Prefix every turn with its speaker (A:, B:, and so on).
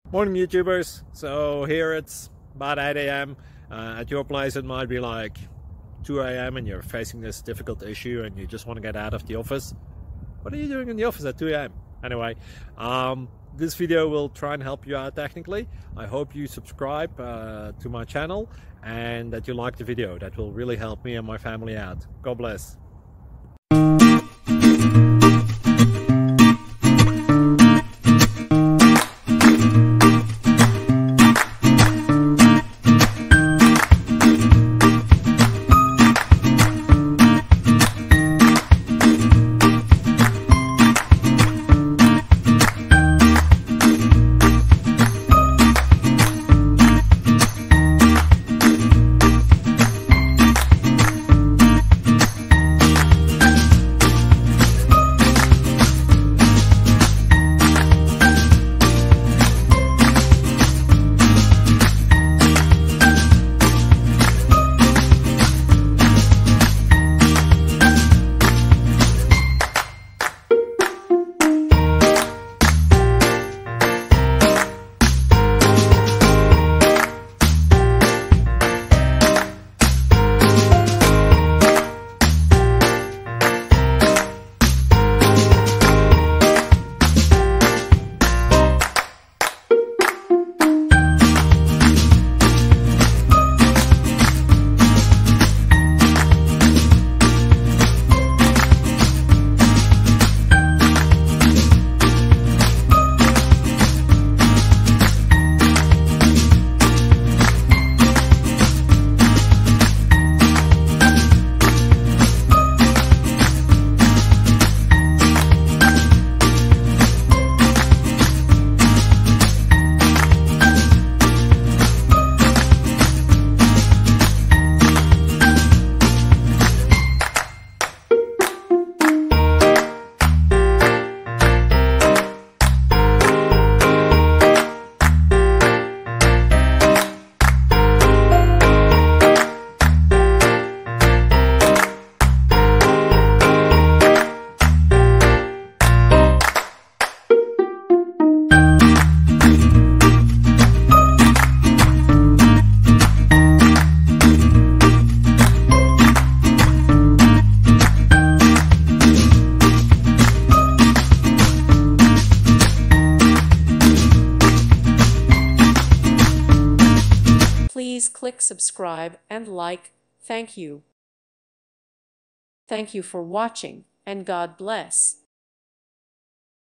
A: Morning YouTubers. So here it's about 8 a.m. At your place it might be like 2 a.m. and you're facing this difficult issue and you just want to get out of the office. What are you doing in the office at 2 a.m.? Anyway, this video will try and help you out technically. I hope you subscribe to my channel and that you like the video. That will really help me and my family out. God bless.
B: Please click subscribe and like. Thank you. Thank you for watching, and God bless.